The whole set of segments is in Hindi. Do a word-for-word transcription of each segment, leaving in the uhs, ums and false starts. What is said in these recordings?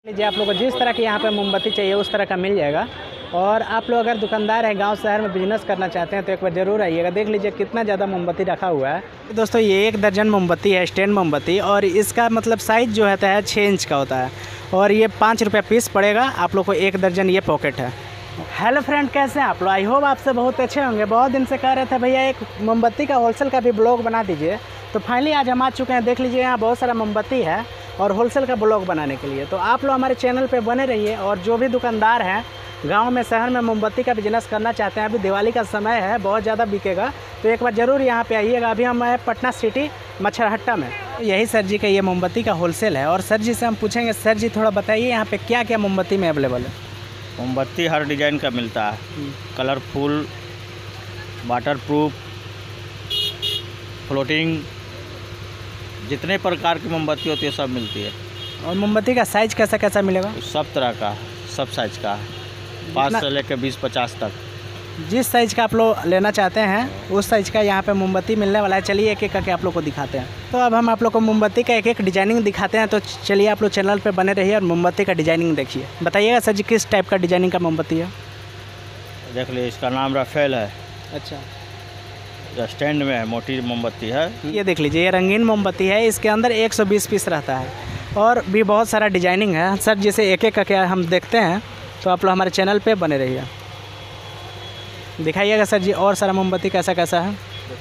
लीजिए आप लोग को जिस तरह की यहाँ पे मोमबत्ती चाहिए उस तरह का मिल जाएगा। और आप लोग अगर दुकानदार हैं, गांव शहर में बिजनेस करना चाहते हैं तो एक बार ज़रूर आइएगा। देख लीजिए कितना ज़्यादा मोमबत्ती रखा हुआ है। दोस्तों ये एक दर्जन मोमबत्ती है, स्टैंड मोमबत्ती, और इसका मतलब साइज़ जो होता है छः इंच का होता है और ये पाँच रुपये पीस पड़ेगा। आप लोग को एक दर्जन ये पॉकेट है। हेलो फ्रेंड, कैसे हैं आप लोग? आई होप आपसे बहुत अच्छे होंगे। बहुत दिन से कह रहे थे भैया एक मोमबत्ती का होलसेल का भी ब्लॉग बना दीजिए, तो फाइनली आज हम आ चुके हैं। देख लीजिए यहाँ बहुत सारा मोमबत्ती है और होलसेल का ब्लॉग बनाने के लिए। तो आप लोग हमारे चैनल पे बने रहिए। और जो भी दुकानदार हैं गांव में शहर में मोमबत्ती का बिजनेस करना चाहते हैं, अभी दिवाली का समय है, बहुत ज़्यादा बिकेगा, तो एक बार ज़रूर यहाँ पे आइएगा। अभी हम हैं पटना सिटी मच्छरहट्टा में। यही सर जी का ये मोमबत्ती का होलसेल है और सर जी से हम पूछेंगे, सर जी थोड़ा बताइए यहाँ पे क्या क्या मोमबत्ती में अवेलेबल है? मोमबत्ती हर डिज़ाइन का मिलता है, कलरफुल, वाटर प्रूफ, फ्लोटिंग, जितने प्रकार की मोमबत्ती होती है सब मिलती है। और मोमबत्ती का साइज़ कैसा कैसा मिलेगा? सब तरह का, सब साइज का है, पाँच से लेकर बीस पचास तक। जिस साइज़ का आप लोग लेना चाहते हैं उस साइज़ का यहाँ पे मोमबत्ती मिलने वाला है। चलिए एक एक करके आप लोग को दिखाते हैं। तो अब हम आप लोग को मोमबत्ती का एक एक डिजाइनिंग दिखाते हैं। तो चलिए आप लोग चैनल पे बने रहिए और मोमबत्ती का डिजाइनिंग देखिए। बताइएगा सर जी किस टाइप का डिजाइनिंग का मोमबत्ती है? देख लीजिए, इसका नाम राफेल है। अच्छा, स्टैंड में है, मोटी मोमबत्ती है। ये देख लीजिए, ये रंगीन मोमबत्ती है। इसके अंदर एक सौ बीस पीस रहता है और भी बहुत सारा डिजाइनिंग है। सर जैसे एक एक करके हम देखते हैं, तो आप लोग हमारे चैनल पे बने रहिए। दिखाइएगा सर जी और सारा मोमबत्ती कैसा कैसा है।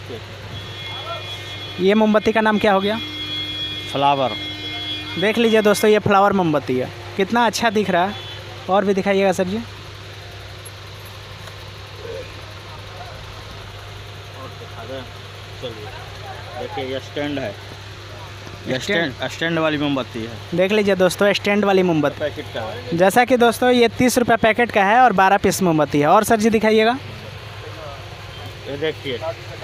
ये मोमबत्ती का नाम क्या हो गया? फ्लावर। देख लीजिए दोस्तों, ये फ्लावर मोमबत्ती है, कितना अच्छा दिख रहा है। और भी दिखाइएगा सर जी। देखिए ये स्टैंड है, ये स्टैंड स्टैंड वाली मोमबत्ती है। देख लीजिए दोस्तों, स्टैंड वाली मोमबत्ती पैकेट का है। जैसा कि दोस्तों ये तीस रुपये पैकेट का है और बारह पीस मोमबत्ती है। और सर जी दिखाइएगा, ये देखिए,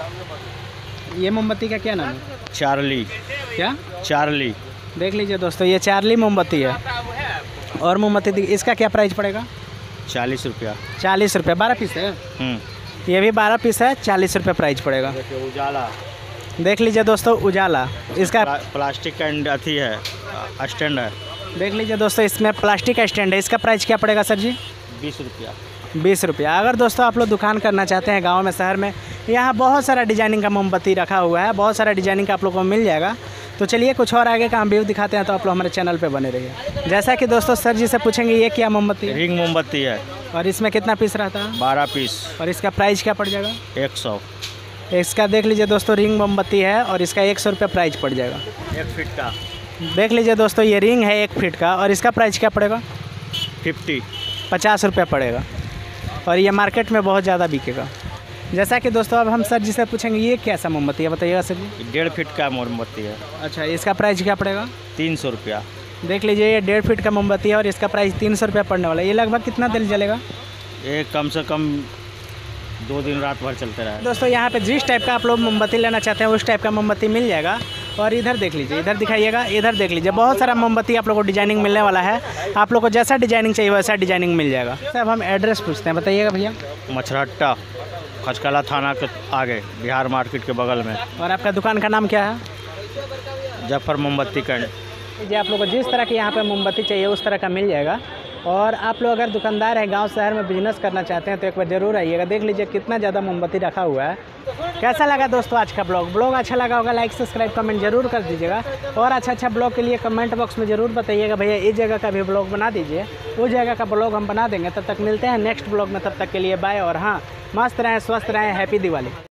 ये मोमबत्ती का क्या नाम है? चार्ली। क्या? चार्ली। देख लीजिए दोस्तों, ये चार्ली मोमबत्ती है। और मोमबत्ती इसका क्या प्राइस पड़ेगा? चालीस रुपया। चालीस रुपये, बारह पीस है। ये भी बारह पीस है, चालीस रुपये प्राइस पड़ेगा। देखिए उजाला। देख लीजिए दोस्तों, उजाला, इसका प्ला, प्लास्टिक का अथी है, स्टैंड है। देख लीजिए दोस्तों, इसमें प्लास्टिक का स्टैंड है। इसका प्राइस क्या पड़ेगा सर जी? बीस रुपया। बीस रुपया। अगर दोस्तों आप लोग दुकान करना चाहते हैं गांव में शहर में, यहाँ बहुत सारा डिजाइनिंग का मोमबत्ती रखा हुआ है, बहुत सारा डिजाइनिंग का आप लोग को मिल जाएगा। तो चलिए कुछ और आगे का हम व्यू दिखाते हैं, तो आप लोग हमारे चैनल पे बने रहिए। जैसा कि दोस्तों सर जी से पूछेंगे ये क्या मोमबत्ती है? रिंग मोमबत्ती है। और इसमें कितना पीस रहता है? बारह पीस। और इसका प्राइस क्या पड़ जाएगा? एक सौ। इसका देख लीजिए दोस्तों, रिंग मोमबत्ती है और इसका एक सौ रुपये प्राइस पड़ जाएगा। एक फीट का। देख लीजिए दोस्तों, ये रिंग है एक फीट का और इसका प्राइस क्या पड़ेगा? फिफ्टी। पचास रुपये पड़ेगा। और ये मार्केट में बहुत ज़्यादा बिकेगा। जैसा कि दोस्तों अब हम सर जी से पूछेंगे ये कैसा मोमबत्ती है, बताइएगा सर जी। डेढ़ फीट का मोमबत्ती है। अच्छा, इसका प्राइस क्या पड़ेगा? तीन सौ रुपया। देख लीजिए, ये डेढ़ फीट का मोमबत्ती है और इसका प्राइस तीन सौ रुपया पड़ने वाला है। ये लगभग कितना दिन चलेगा? ये कम से कम दो दिन रात भर चलते रहे। दोस्तों यहाँ पे जिस टाइप का आप लोग मोमबत्ती लेना चाहते हैं उस टाइप का मोमबत्ती मिल जाएगा। और इधर देख लीजिए, इधर दिखाइएगा, इधर देख लीजिए, बहुत सारा मोमबत्ती आप लोग को डिजाइनिंग मिलने वाला है। आप लोग को जैसा डिजाइनिंग चाहिए वैसा डिजाइनिंग मिल जाएगा। सब हम एड्रेस पूछते हैं, बताइएगा भैया। मच्छरहट्टा, खचकला थाना के आगे, बिहार मार्केट के बगल में। और आपका दुकान का नाम क्या है? जफर मोमबत्ती कैंड। जी, आप लोग को जिस तरह की यहाँ पे मोमबत्ती चाहिए उस तरह का मिल जाएगा। और आप लोग अगर दुकानदार हैं, गांव शहर में बिजनेस करना चाहते हैं तो एक बार ज़रूर आइएगा। देख लीजिए कितना ज़्यादा मोमबत्ती रखा हुआ है। कैसा लगा दोस्तों आज का ब्लॉग? ब्लॉग अच्छा लगा होगा लाइक सब्सक्राइब कमेंट जरूर कर दीजिएगा। और अच्छा अच्छा ब्लॉग के लिए कमेंट बॉक्स में ज़रूर बताइएगा भैया इस जगह का भी ब्लॉग बना दीजिए, उस जगह का ब्लॉग हम बना देंगे। तब तक मिलते हैं नेक्स्ट ब्लॉग में, तब तक के लिए बाय। और हाँ, मस्त रहें, स्वस्थ रहें, हैप्पी दिवाली।